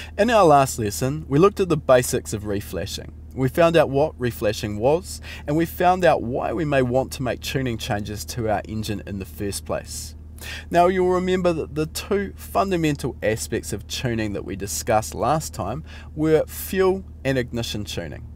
In our last lesson, we looked at the basics of reflashing. We found out what reflashing was, and we found out why we may want to make tuning changes to our engine in the first place. Now you'll remember that the two fundamental aspects of tuning that we discussed last time were fuel and ignition tuning.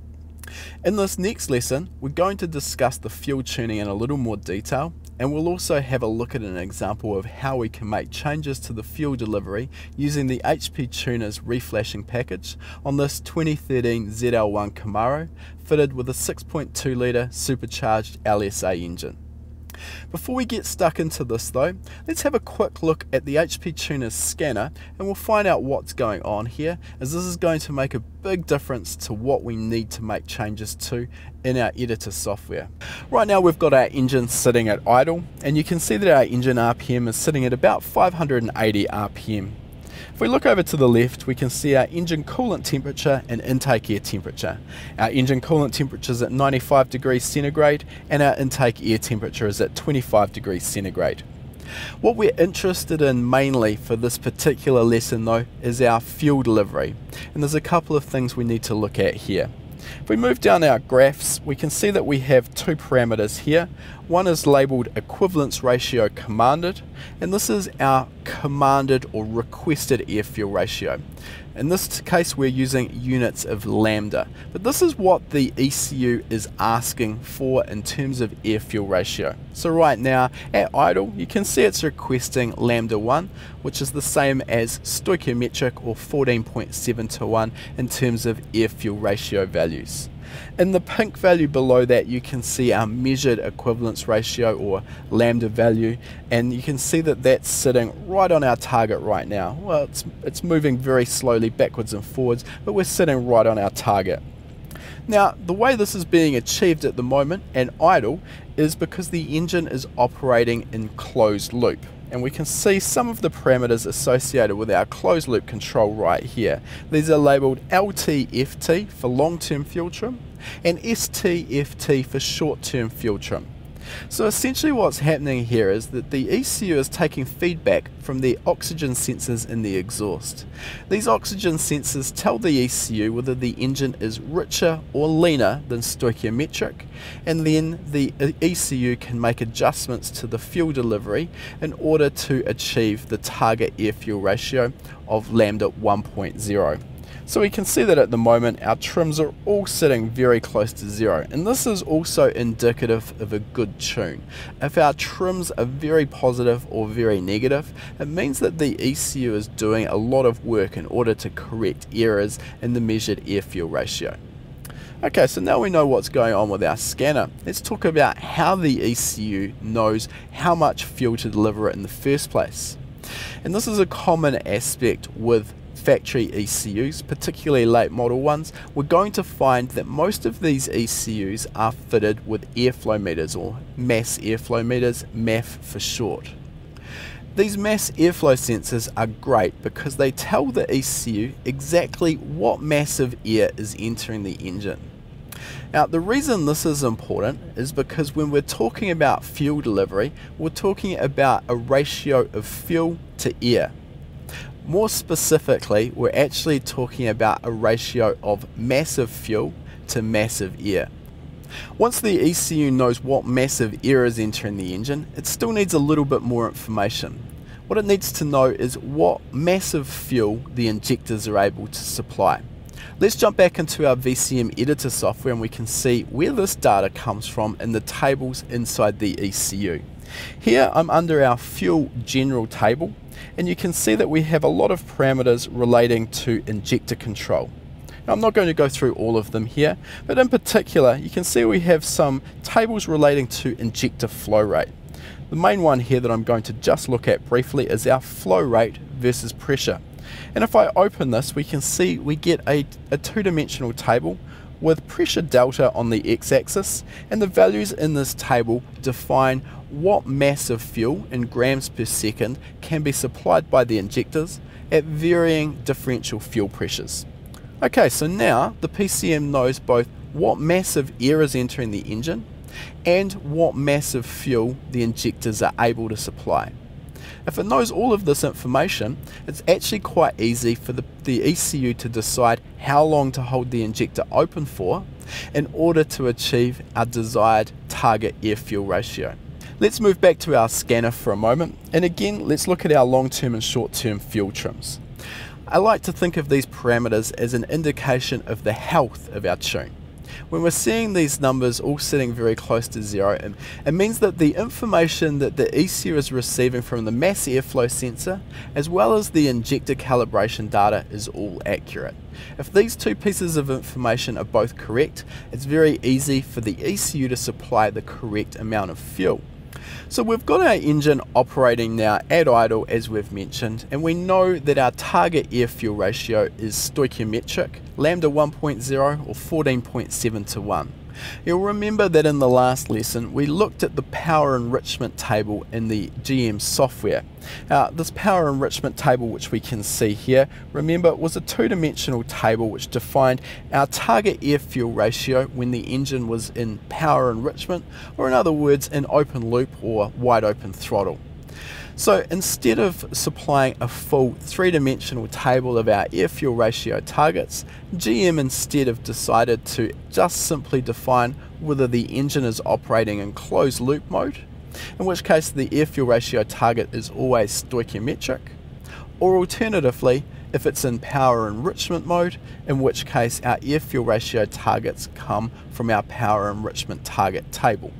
In this next lesson, we're going to discuss the fuel tuning in a little more detail, and we'll also have a look at an example of how we can make changes to the fuel delivery using the HP Tuner's reflashing package on this 2013 ZL1 Camaro fitted with a 6.2 litre supercharged LSA engine. Before we get stuck into this though, let's have a quick look at the HP Tuner's scanner and we'll find out what's going on here, as this is going to make a big difference to what we need to make changes to in our editor software. Right now we've got our engine sitting at idle, and you can see that our engine RPM is sitting at about 580 RPM. If we look over to the left, we can see our engine coolant temperature and intake air temperature. Our engine coolant temperature is at 95 degrees centigrade and our intake air temperature is at 25 degrees centigrade. What we're interested in mainly for this particular lesson though is our fuel delivery, and there's a couple of things we need to look at here. If we move down our graphs, we can see that we have two parameters here. One is labelled equivalence ratio commanded, and this is our commanded or requested air fuel ratio. In this case we're using units of lambda, but this is what the ECU is asking for in terms of air fuel ratio. So right now at idle you can see it's requesting lambda 1, which is the same as stoichiometric or 14.7 to 1 in terms of air fuel ratio values. In the pink value below that you can see our measured equivalence ratio or lambda value, and you can see that that's sitting right on our target right now. Well, it's moving very slowly backwards and forwards, but we're sitting right on our target. Now the way this is being achieved at the moment and idle is because the engine is operating in closed loop, and we can see some of the parameters associated with our closed loop control right here. These are labelled LTFT for long-term fuel trim and STFT for short-term fuel trim. So essentially what's happening here is that the ECU is taking feedback from the oxygen sensors in the exhaust. These oxygen sensors tell the ECU whether the engine is richer or leaner than stoichiometric, and then the ECU can make adjustments to the fuel delivery in order to achieve the target air fuel ratio of lambda 1.0. So we can see that at the moment our trims are all sitting very close to zero, and this is also indicative of a good tune. If our trims are very positive or very negative, it means that the ECU is doing a lot of work in order to correct errors in the measured air fuel ratio. Okay, so now we know what's going on with our scanner. Let's talk about how the ECU knows how much fuel to deliver it in the first place. And this is a common aspect with factory ECUs, particularly late model ones. We're going to find that most of these ECUs are fitted with airflow meters, or mass airflow meters, MAF for short. These mass airflow sensors are great because they tell the ECU exactly what mass of air is entering the engine. Now the reason this is important is because when we're talking about fuel delivery, we're talking about a ratio of fuel to air. More specifically, we're actually talking about a ratio of mass of fuel to mass of air. Once the ECU knows what mass of air is entering the engine, it still needs a little bit more information. What it needs to know is what mass of fuel the injectors are able to supply. Let's jump back into our VCM editor software and we can see where this data comes from in the tables inside the ECU. Here I'm under our fuel general table, and you can see that we have a lot of parameters relating to injector control. Now, I'm not going to go through all of them here, but in particular you can see we have some tables relating to injector flow rate. The main one here that I'm going to just look at briefly is our flow rate versus pressure. And if I open this, we can see we get a two-dimensional table with pressure delta on the x-axis, and the values in this table define what mass of fuel in grams per second can be supplied by the injectors at varying differential fuel pressures. Okay, so now the PCM knows both what mass of air is entering the engine and what mass of fuel the injectors are able to supply. If it knows all of this information, it's actually quite easy for the ECU to decide how long to hold the injector open for in order to achieve our desired target air-fuel ratio. Let's move back to our scanner for a moment, and again let's look at our long-term and short-term fuel trims. I like to think of these parameters as an indication of the health of our tune. When we're seeing these numbers all sitting very close to zero, it means that the information that the ECU is receiving from the mass airflow sensor as well as the injector calibration data is all accurate. If these two pieces of information are both correct, it's very easy for the ECU to supply the correct amount of fuel. So we've got our engine operating now at idle, as we've mentioned, and we know that our target air-fuel ratio is stoichiometric, lambda 1.0 or 14.7 to 1. You'll remember that in the last lesson we looked at the power enrichment table in the GM software. This power enrichment table, which we can see here, remember, was a two-dimensional table which defined our target air-fuel ratio when the engine was in power enrichment, or in other words in open loop or wide open throttle. So instead of supplying a full three-dimensional table of our air-fuel ratio targets, GM instead have decided to just simply define whether the engine is operating in closed loop mode, in which case the air-fuel ratio target is always stoichiometric, or alternatively, if it's in power enrichment mode, in which case our air-fuel ratio targets come from our power enrichment target table.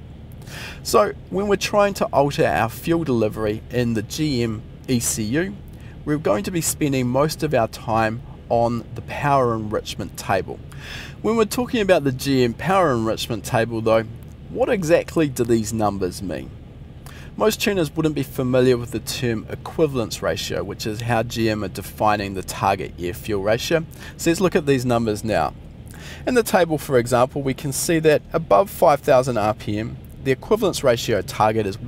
So when we're trying to alter our fuel delivery in the GM ECU, we're going to be spending most of our time on the power enrichment table. When we're talking about the GM power enrichment table though, what exactly do these numbers mean? Most tuners wouldn't be familiar with the term equivalence ratio, which is how GM are defining the target air-fuel ratio. So let's look at these numbers now. In the table, for example, we can see that above 5,000 RPM, the equivalence ratio target is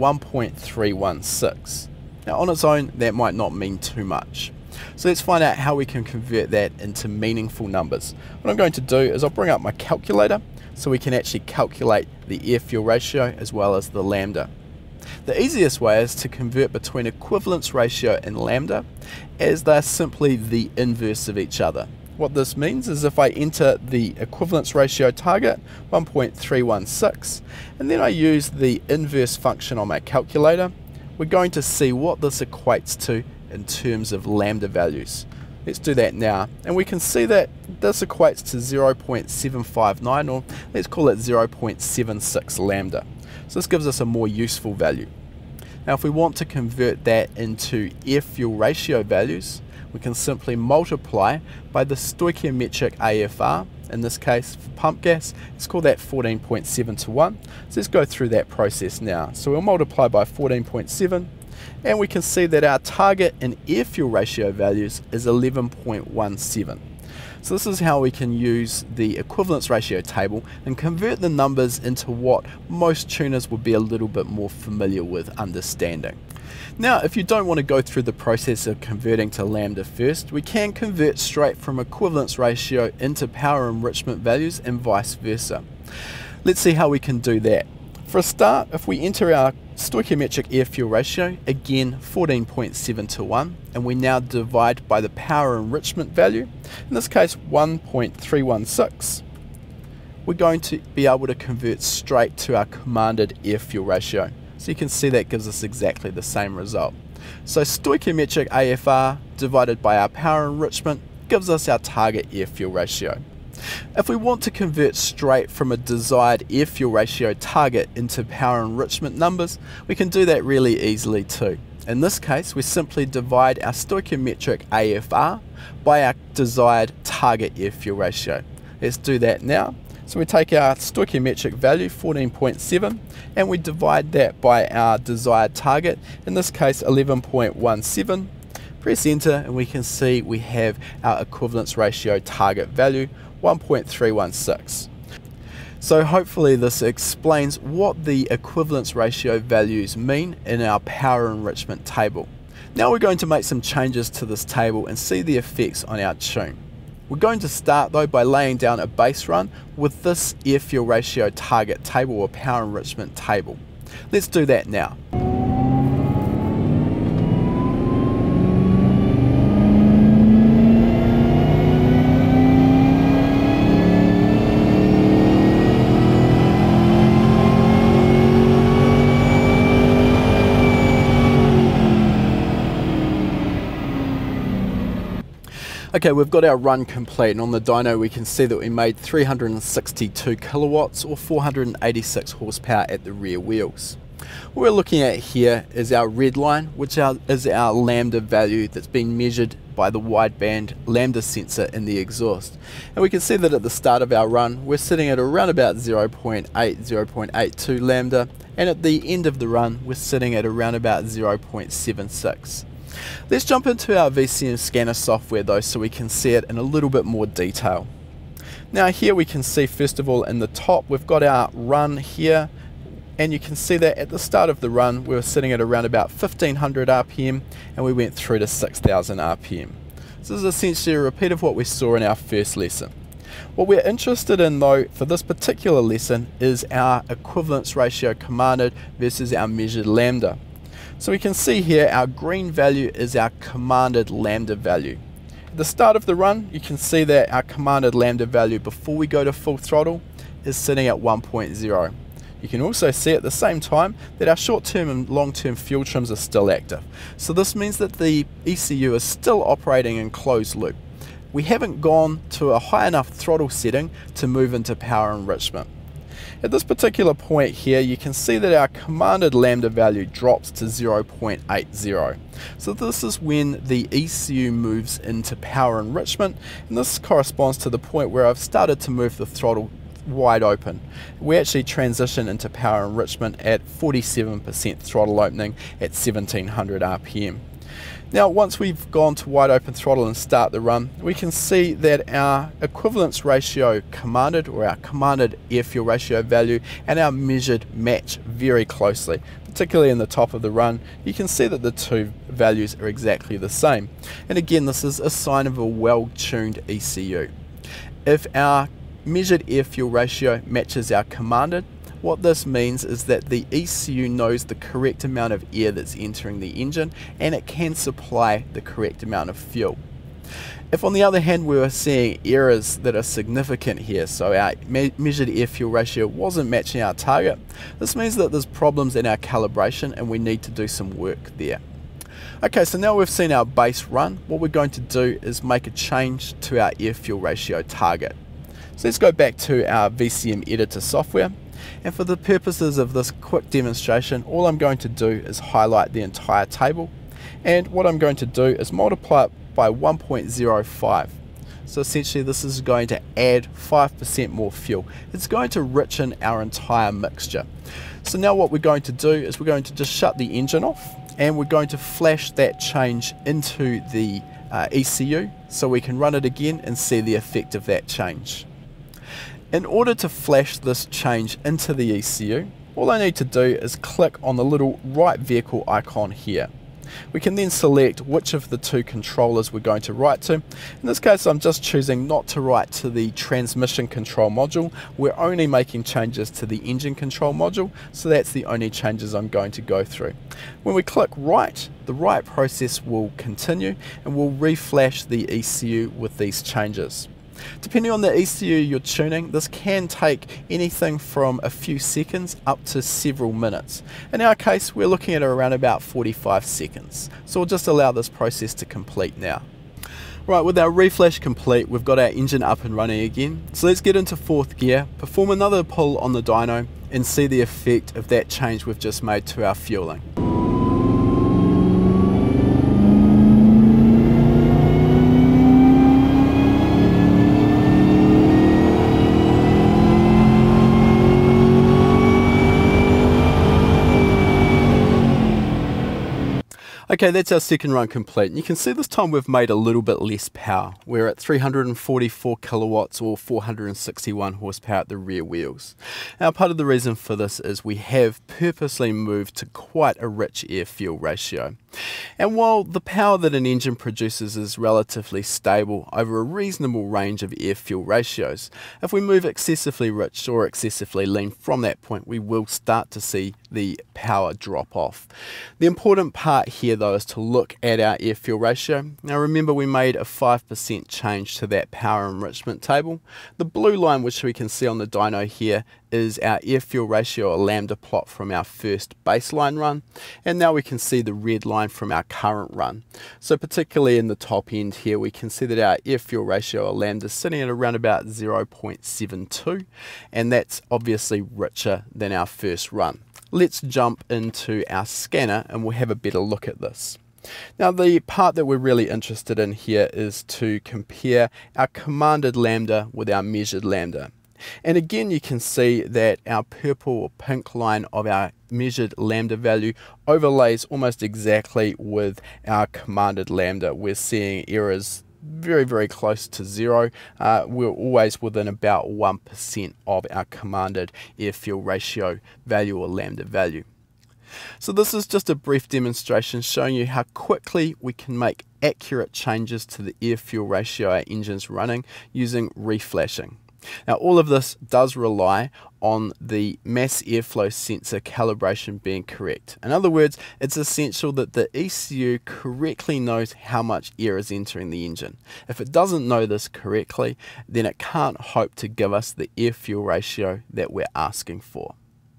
1.316. Now on its own, that might not mean too much. So let's find out how we can convert that into meaningful numbers. What I'm going to do is I'll bring up my calculator so we can actually calculate the air-fuel ratio as well as the lambda. The easiest way is to convert between equivalence ratio and lambda, as they're simply the inverse of each other. What this means is if I enter the equivalence ratio target, 1.316, and then I use the inverse function on my calculator, we're going to see what this equates to in terms of lambda values. Let's do that now, and we can see that this equates to 0.759, or let's call it 0.76 lambda. So this gives us a more useful value. Now if we want to convert that into air-fuel ratio values, we can simply multiply by the stoichiometric AFR. In this case, for pump gas, let's call that 14.7 to 1. So let's go through that process now. So we'll multiply by 14.7, and we can see that our target in air-fuel ratio values is 11.17. So this is how we can use the equivalence ratio table and convert the numbers into what most tuners would be a little bit more familiar with understanding. Now, if you don't want to go through the process of converting to lambda first, we can convert straight from equivalence ratio into power enrichment values and vice versa. Let's see how we can do that. For a start, if we enter our stoichiometric air-fuel ratio, again 14.7 to 1, and we now divide by the power enrichment value, in this case 1.316, we're going to be able to convert straight to our commanded air-fuel ratio. So you can see that gives us exactly the same result. So stoichiometric AFR divided by our power enrichment gives us our target air-fuel ratio. If we want to convert straight from a desired air-fuel ratio target into power enrichment numbers, we can do that really easily too. In this case, we simply divide our stoichiometric AFR by our desired target air-fuel ratio. Let's do that now. So we take our stoichiometric value, 14.7, and we divide that by our desired target, in this case 11.17. Press enter and we can see we have our equivalence ratio target value, 1.316. So hopefully this explains what the equivalence ratio values mean in our power enrichment table. Now we're going to make some changes to this table and see the effects on our tune. We're going to start though by laying down a base run with this air-fuel ratio target table or power enrichment table. Let's do that now. Okay, we've got our run complete, and on the dyno we can see that we made 362 kilowatts or 486 horsepower at the rear wheels. What we're looking at here is our red line, which is our lambda value that's been measured by the wideband lambda sensor in the exhaust. And we can see that at the start of our run we're sitting at around about 0.8, 0.82 lambda, and at the end of the run we're sitting at around about 0.76. Let's jump into our VCM scanner software though, so we can see it in a little bit more detail. Now here we can see, first of all, in the top we've got our run here, and you can see that at the start of the run we were sitting at around about 1500 RPM and we went through to 6000 RPM. So this is essentially a repeat of what we saw in our first lesson. What we're interested in though for this particular lesson is our equivalence ratio commanded versus our measured lambda. So we can see here our green value is our commanded lambda value. At the start of the run you can see that our commanded lambda value before we go to full throttle is sitting at 1.0. You can also see at the same time that our short-term and long-term fuel trims are still active. So this means that the ECU is still operating in closed loop. We haven't gone to a high enough throttle setting to move into power enrichment. At this particular point here you can see that our commanded lambda value drops to 0.80. So this is when the ECU moves into power enrichment, and this corresponds to the point where I've started to move the throttle wide open. We actually transition into power enrichment at 47% throttle opening at 1700 RPM. Now once we've gone to wide open throttle and start the run, we can see that our equivalence ratio commanded, or our commanded air fuel ratio value, and our measured match very closely. Particularly in the top of the run you can see that the two values are exactly the same, and again this is a sign of a well-tuned ECU. If our measured air fuel ratio matches our commanded, what this means is that the ECU knows the correct amount of air that's entering the engine and it can supply the correct amount of fuel. If on the other hand we were seeing errors that are significant here, so our measured air fuel ratio wasn't matching our target, this means that there's problems in our calibration and we need to do some work there. Okay, so now we've seen our base run, what we're going to do is make a change to our air fuel ratio target. So let's go back to our VCM editor software, and for the purposes of this quick demonstration all I'm going to do is highlight the entire table, and what I'm going to do is multiply it by 1.05. So essentially this is going to add 5% more fuel. It's going to richen our entire mixture. So now what we're going to do is we're going to just shut the engine off, and we're going to flash that change into the ECU so we can run it again and see the effect of that change. In order to flash this change into the ECU, all I need to do is click on the little right vehicle icon here. We can then select which of the two controllers we're going to write to. In this case I'm just choosing not to write to the transmission control module. We're only making changes to the engine control module, so that's the only changes I'm going to go through. When we click write, the write process will continue and we'll reflash the ECU with these changes. Depending on the ECU you're tuning, this can take anything from a few seconds up to several minutes. In our case we're looking at around about 45 seconds, so we'll just allow this process to complete now. Right, with our reflash complete we've got our engine up and running again, so let's get into fourth gear, perform another pull on the dyno and see the effect of that change we've just made to our fueling. Okay, that's our second run complete. And you can see this time we've made a little bit less power. We're at 344 kilowatts or 461 horsepower at the rear wheels. Now, part of the reason for this is we have purposely moved to quite a rich air fuel ratio. And while the power that an engine produces is relatively stable over a reasonable range of air fuel ratios, if we move excessively rich or excessively lean from that point, we will start to see the power drop off. The important part here though is to look at our air fuel ratio. Now remember we made a 5% change to that power enrichment table. The blue line which we can see on the dyno here is our air-fuel ratio or lambda plot from our first baseline run, and now we can see the red line from our current run. So particularly in the top end here, we can see that our air-fuel ratio or lambda is sitting at around about 0.72, and that's obviously richer than our first run. Let's jump into our scanner and we'll have a better look at this. Now the part that we're really interested in here is to compare our commanded lambda with our measured lambda. And again you can see that our purple or pink line of our measured lambda value overlays almost exactly with our commanded lambda. We're seeing errors very close to zero. We're always within about 1% of our commanded air-fuel ratio value or lambda value. So this is just a brief demonstration showing you how quickly we can make accurate changes to the air-fuel ratio our engine's running using reflashing. Now all of this does rely on the mass airflow sensor calibration being correct. In other words, it's essential that the ECU correctly knows how much air is entering the engine. If it doesn't know this correctly, then it can't hope to give us the air-fuel ratio that we're asking for.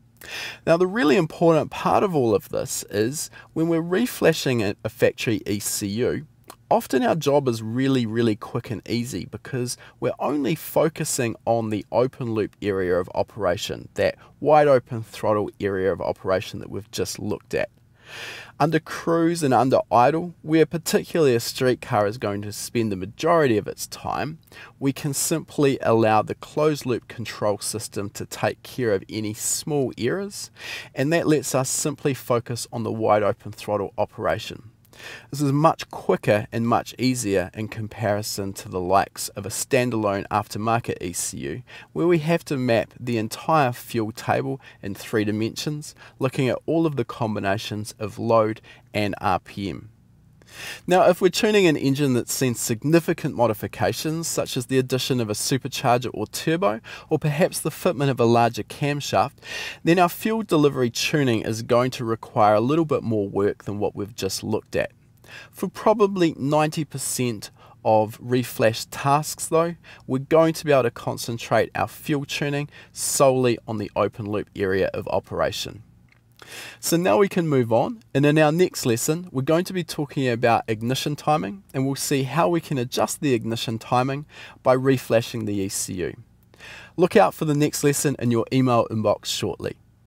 Now the really important part of all of this is when we're reflashing a factory ECU, often our job is really quick and easy because we're only focusing on the open loop area of operation, that wide open throttle area of operation that we've just looked at. Under cruise and under idle, where particularly a street car is going to spend the majority of its time, we can simply allow the closed loop control system to take care of any small errors, and that lets us simply focus on the wide open throttle operation. This is much quicker and much easier in comparison to the likes of a standalone aftermarket ECU, where we have to map the entire fuel table in 3 dimensions, looking at all of the combinations of load and RPM. Now, if we're tuning an engine that's seen significant modifications, such as the addition of a supercharger or turbo, or perhaps the fitment of a larger camshaft, then our fuel delivery tuning is going to require a little bit more work than what we've just looked at. For probably 90% of reflash tasks though, we're going to be able to concentrate our fuel tuning solely on the open loop area of operation. So now we can move on, and in our next lesson we're going to be talking about ignition timing, and we'll see how we can adjust the ignition timing by reflashing the ECU. Look out for the next lesson in your email inbox shortly.